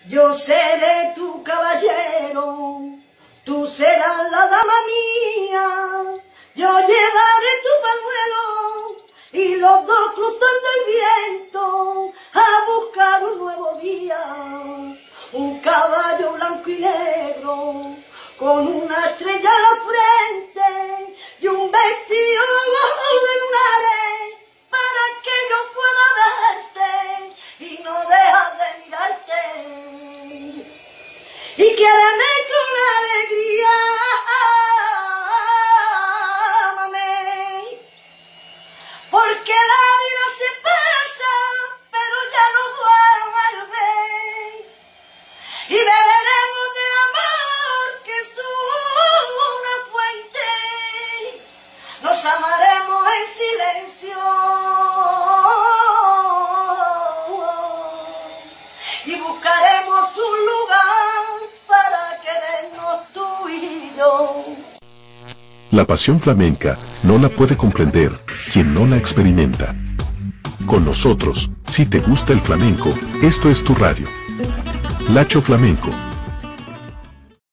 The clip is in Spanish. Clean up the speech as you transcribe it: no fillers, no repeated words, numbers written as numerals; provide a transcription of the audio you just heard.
Yo seré tu caballero, tú serás la dama mía, yo llevaré tu pañuelo y los dos cruzando el viento a buscar un nuevo día. Un caballo blanco y negro con una estrella en la frente y un vestido de lunares para que yo pueda verte y no dejar de mirarte. Y quiéreme con alegría, ámame, porque la vida se pasa, pero ya no vuelve. Y beberemos del amor que es una fuente, nos amaremos en silencio y buscaremos un lugar para querernos tú y yo. La pasión flamenca no la puede comprender quien no la experimenta. Con nosotros, si te gusta el flamenco, esto es tu radio. Lacho Flamenco.